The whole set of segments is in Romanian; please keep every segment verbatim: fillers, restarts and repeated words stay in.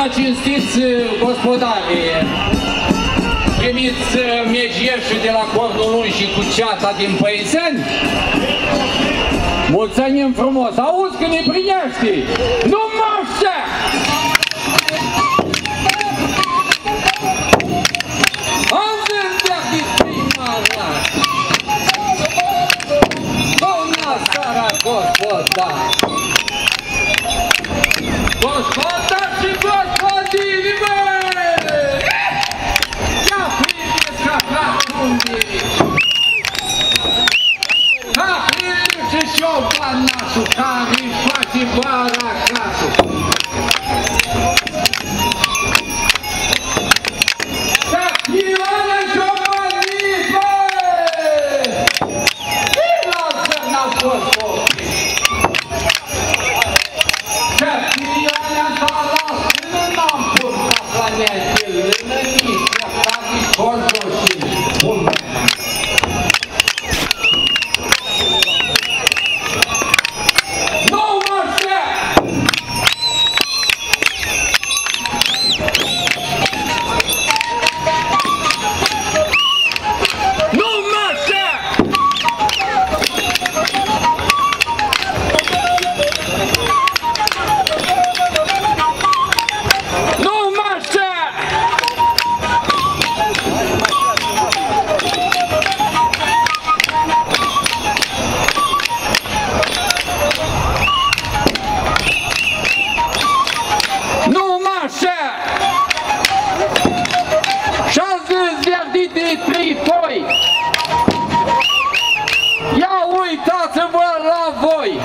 cinstiți gospodari, primiți megieșul de la Cornul Lung și cu ceata din Păiseni? Mulțumim frumos! Auzi că ne primești! Nu mă aștept! Am zis prima oară! Bună seara, gospodar! Gospodar și gospodini mele! Ia primeți ca frățundii! Ca primeți și eu banașul care-i face bara acasă! Ioane și-o banii, băi! Cine l-a zărnat fost copii? Ioane s-a las până n-am purtat planetele, lână nici asta, nici colțul și bun. Nu mă aștept! Nu mă aștept! Nu mă aștept! Nu mă aștept! Și-a zis Verdi de trei foi! Ia uitați-vă la voi!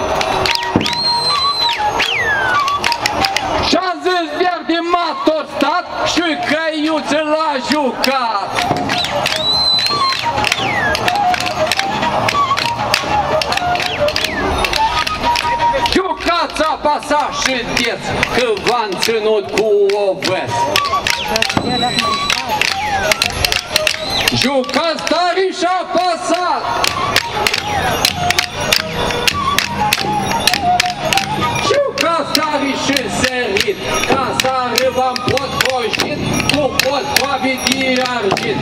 Și-a zis Verdi m-a tostat și căiuță l-a jucat! Jucați apasa și deți că v-am ținut cu ovăs! Jucați tare și apasat! Jucați tare și serit! Ca sară v-am potcoșit cu potcoave de argint!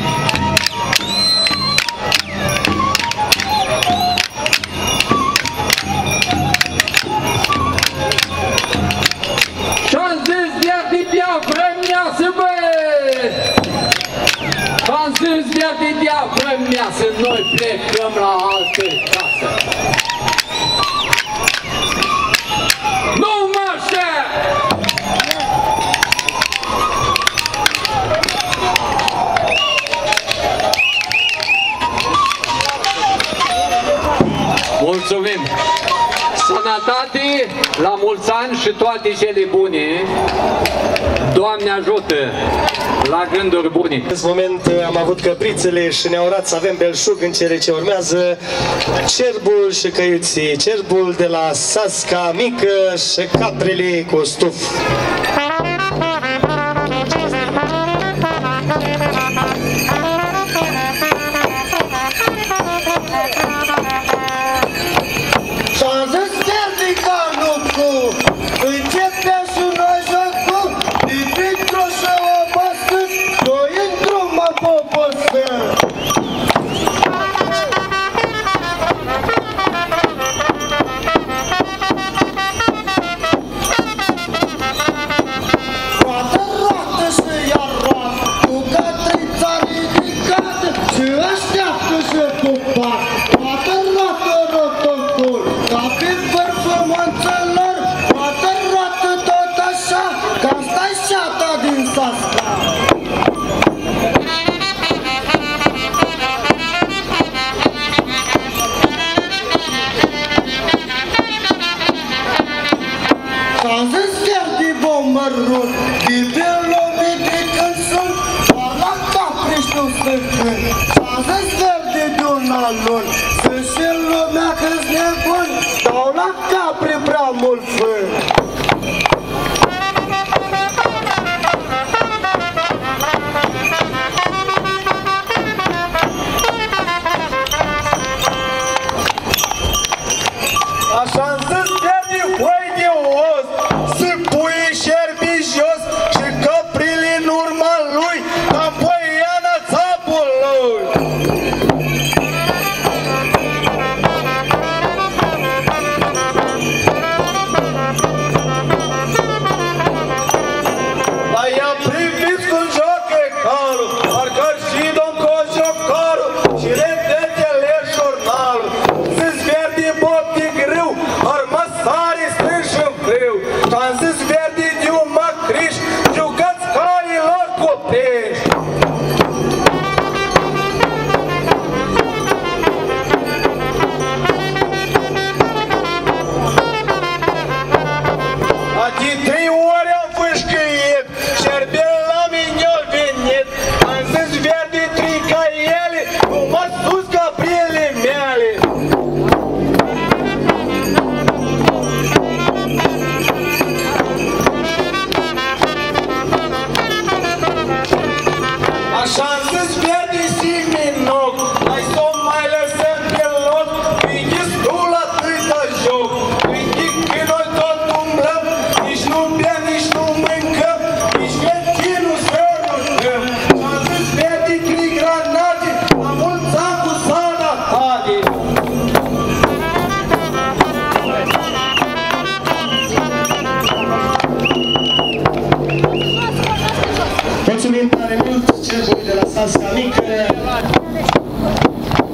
Și-am zis de-a de-a vrămneasă, băi! V-am zis de-a de-a vrămneasă, noi plecăm la altă casă! Nu mă aștept! Mulțumim! Sănătate, la mulți ani și toate cele bune! Doamne ajută! La gânduri bune! În acest moment am avut căprițele și ne-au urat să avem belșug în cele ce urmează cerbul și căiuții, cerbul de la Sasca Mică și caprele cu stuf. Așa-mi zis de hoi de os, să pui șerpi jos și Sasca Mică.